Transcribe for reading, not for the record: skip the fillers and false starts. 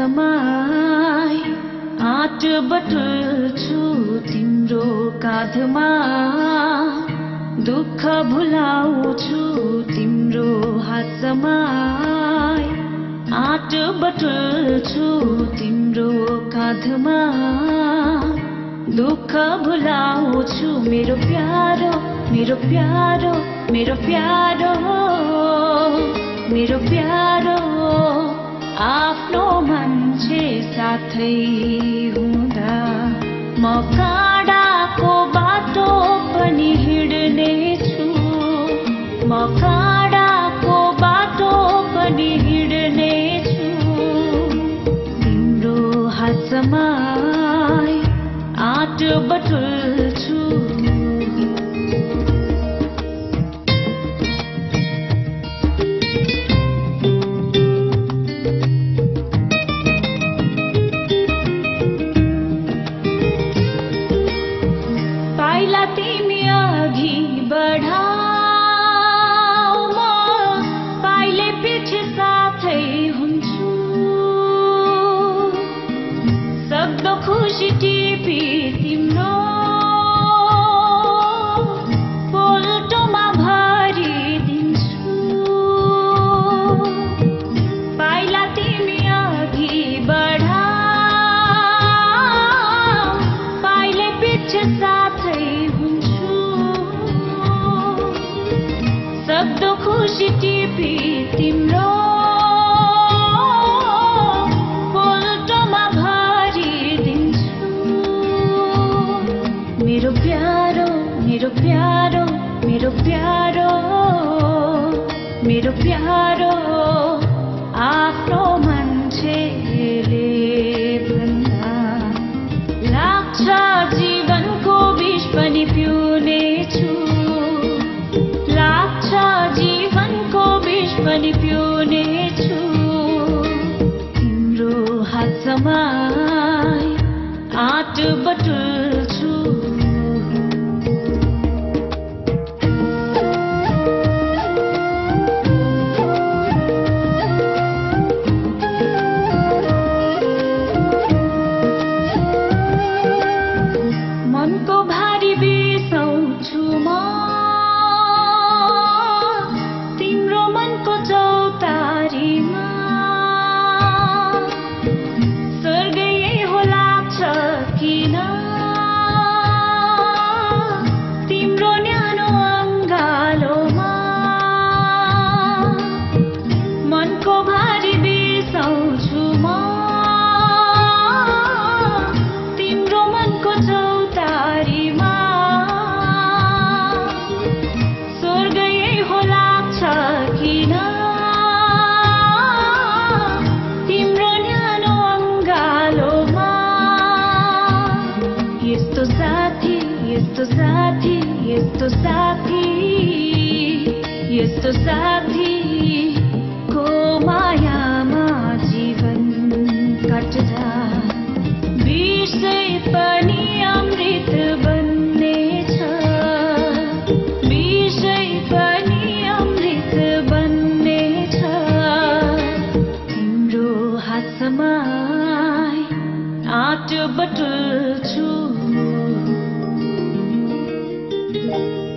समाई आँट बटुल्छु तिम्रो काँधमा दुःख भुलाउँछु तिम्रो हात समाई आँट बटुल्छु तिम्रो काँधमा दुःख भुलाउँछु मेरो प्यारो मेरो प्यारो मेरो प्यारो मेरो प्यारो आफ्नो मान्छे साथै हुँदा म काँडाको बाटो पनि हिँड्नेछु म काँडाको बाटो पनि हिँड्नेछु तिम्रो हात समाई आँट बटुल्छु खुशी टिपी तिम्रो पोल्टोमा भरिदिन्छु पाइला तिमी अघि बढाऊ पाइले पछि साथै हुन्छु सक्दो खुशी टिपी तिम्रो मेरो प्यारो मेरो प्यारो मेरो प्यारो मेरो प्यारो आफ्नो मान्छेले भन्दा लाग्छ जीवनको विष पनि पिउनेछु लाग्छ जीवनको विष पनि पिउनेछु तिम्रो हात समाई आँट बटुल्छु यस्तो साथीको मायामा जीवन काट्दा विषै पनि अमृत बन्नेछ विषै पनि अमृत बन्नेछ तिम्रो हात समाई आँट बटुल्छु